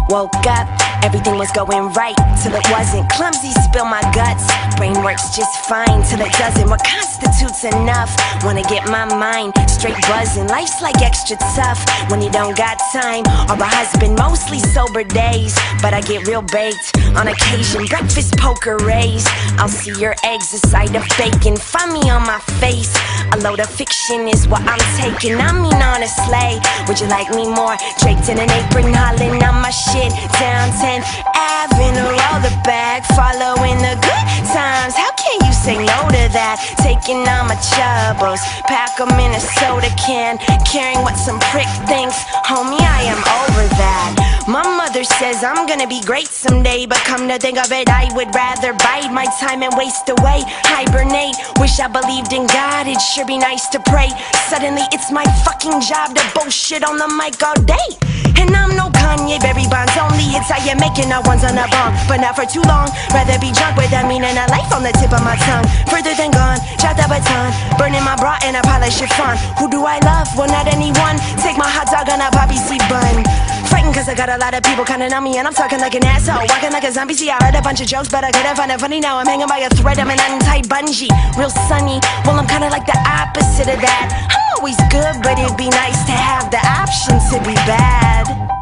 Woke up, everything was going right till it wasn't. Clumsy, spill my guts. Brain works just fine till it doesn't. What constitutes enough? Wanna get my mind straight buzzing. Life's like extra tough when you don't got time. Or my husband, mostly sober days, but I get real baked on occasion. Breakfast poker rays. I'll see your eggs, a side of bacon. Find me on my face. A load of fiction is what I'm taking. I mean honestly, would you like me more? Draped in an apron, hollering on my shit. Down 10th Avenue, roll the bag, following the good times. How can you say no to that? Taking all my troubles, pack them in a soda can, caring what some prick thinks. Homie, I am over that. My mother says I'm gonna be great someday, but come to think of it, I would rather bide my time and waste away. Hibernate, wish I believed in God, it'd sure be nice to pray. Suddenly it's my fucking job to bullshit on the mic all day. And I'm no Kanye, Barry Bonds, only hits I am making are ones on a bomb. But not for too long, rather be drunk with a meaning of life on the tip of my tongue. Further than gone, drop the baton, burning my bra in a pile of chiffon. Who do I love? Well, not anyone. Take my hot dog on a poppy seed bun. Frightened cause I got a lot of people counting on me, and I'm talking like an asshole, walking like a zombie. See, I heard a bunch of jokes, but I couldn't find it funny. Now I'm hanging by a thread, I'm an untied bungee. Real sunny, well I'm kinda like the opposite of that. I'm always good, but it'd be nice to have the option to be bad.